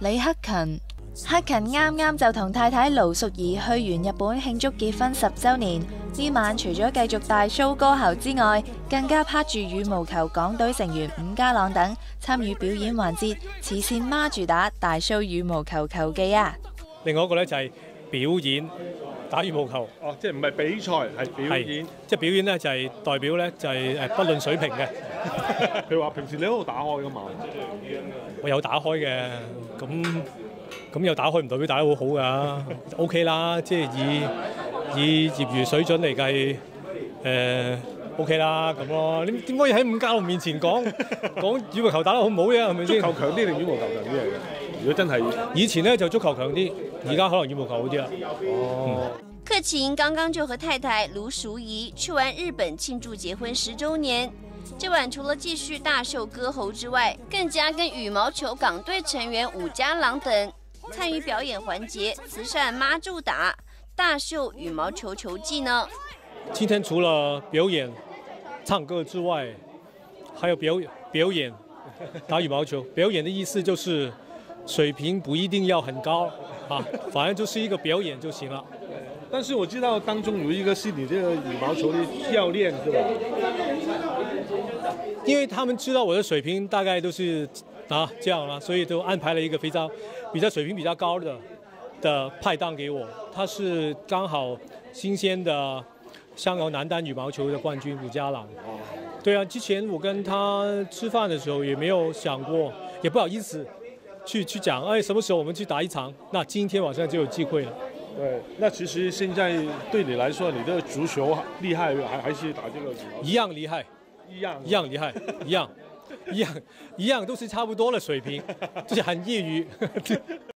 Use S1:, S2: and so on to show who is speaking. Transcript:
S1: 李克勤。克勤啱啱就同太太盧淑儀去完日本慶祝結婚10週年，呢晚除咗繼續大 show 歌喉之外，更加拍住羽毛球港隊成員伍家朗等參與表演環節，慈善孖住打大 show 羽毛球球技啊！
S2: 另外一個咧就係表演打羽毛球。
S3: 哦，即係唔係比賽，係表演。
S2: 即係表演咧就係代表咧就係不論水平嘅。
S3: 佢話平時你喺度打開噶嘛？
S2: 我有打開嘅，咁又打開唔代表打得好好㗎，OK 啦，即係以業餘水準嚟計，OK 啦咁咯。你點可以喺伍家朗面前講羽毛球打得好唔好啫？係咪先？
S3: 足球強啲定羽毛球強啲嚟嘅？如果真係
S2: 以前咧就足球強啲，而家可能羽毛球好啲啦。
S4: 克勤刚刚就和太太卢淑仪去完日本庆祝结婚10週年。这晚除了继续大秀歌喉之外，更加跟羽毛球港队成员伍家朗等参与表演环节，慈善孖住打大秀羽毛球球技呢。
S2: 今天除了表演唱歌之外，还有表演打羽毛球。表演的意思就是水平不一定要很高啊，反正就是一个表演就行了。
S3: 但是我知道当中有一个是你这个羽毛球的教练，是吧？
S2: 因为他们知道我的水平大概都是这样了，所以都安排了一个比较水平比较高的拍档给我。他是刚好新鲜的香港男单羽毛球的冠军伍家朗。对啊，之前我跟他吃饭的时候也没有想过，也不好意思去讲，什么时候我们去打一场？那今天晚上就有机会了。
S3: 对，那其实现在对你来说，你的足球厉害还是打这个羽毛球？
S2: 一样厉害，一样厉害，一样都是差不多的水平，就是很业余。